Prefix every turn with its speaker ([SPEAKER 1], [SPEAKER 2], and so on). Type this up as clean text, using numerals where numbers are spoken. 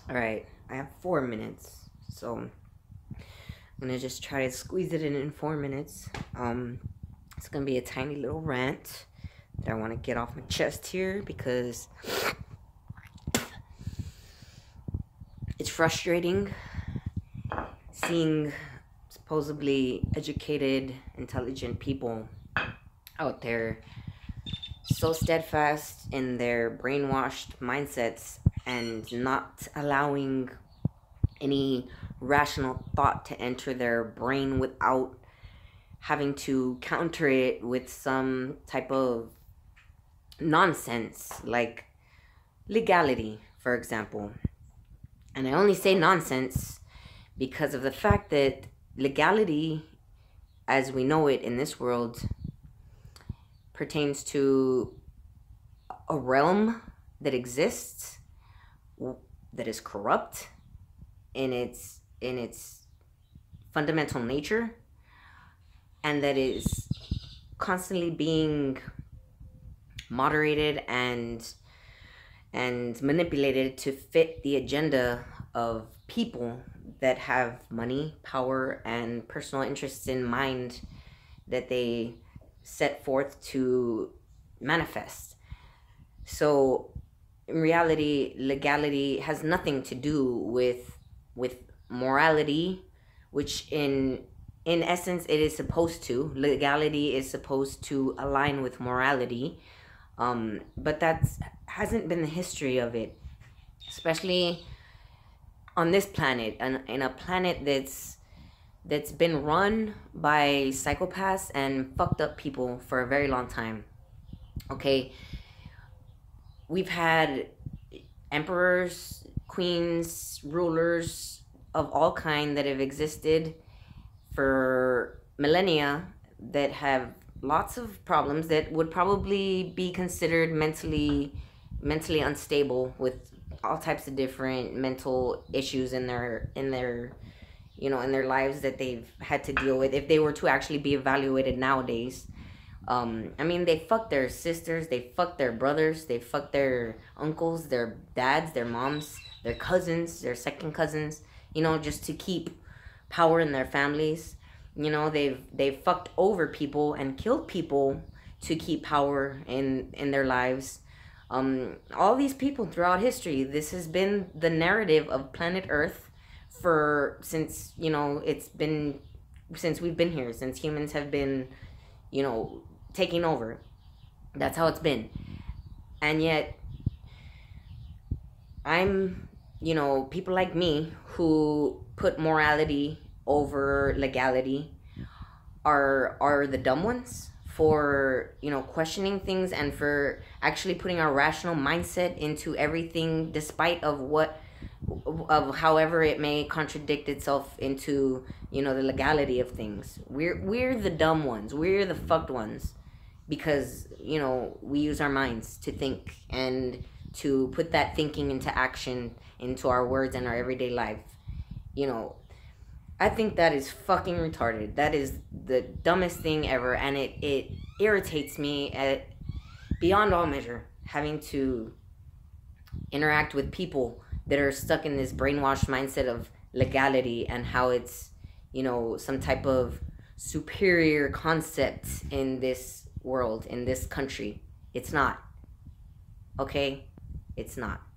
[SPEAKER 1] Alright, I have 4 minutes, so I'm gonna just try to squeeze it in 4 minutes. It's gonna be a tiny little rant that I want to get off my chest here because it's frustrating seeing supposedly educated, intelligent people out there so steadfast in their brainwashed mindsets and not allowing any rational thought to enter their brain without having to counter it with some type of nonsense like legality, for example. And I only say nonsense because of the fact that legality, as we know it in this world, pertains to a realm that exists, that is corrupt in its fundamental nature, and that is constantly being moderated and manipulated to fit the agenda of people that have money, power, and personal interests in mind that they set forth to manifest. So in reality, legality has nothing to do with morality, which in essence it is supposed to. Legality is supposed to align with morality, but that hasn't been the history of it, especially on this planet, and in a planet that's been run by psychopaths and fucked up people for a very long time. Okay, we've had emperors, queens, rulers of all kind that have existed for millennia that have lots of problems that would probably be considered mentally unstable, with all types of different mental issues in their in their lives that they've had to deal with if they were to actually be evaluated nowadays. I mean, they fuck their sisters, they fuck their brothers, they fuck their uncles, their dads, their moms, their cousins, their second cousins, just to keep power in their families. They've fucked over people and killed people to keep power in their lives. All these people throughout history, this has been the narrative of planet Earth since we've been here, since humans have been taking over. That's how it's been. And yet people like me who put morality over legality are the dumb ones for questioning things and for actually putting our rational mindset into everything, despite of however it may contradict itself into the legality of things. We're the dumb ones, we're the fucked ones, because we use our minds to think and to put that thinking into action, into our words and our everyday life. I think that is fucking retarded. That is the dumbest thing ever, and it irritates me at beyond all measure, having to interact with people that are stuck in this brainwashed mindset of legality and how it's some type of superior concept in this world, in this country. It's not. Okay? It's not.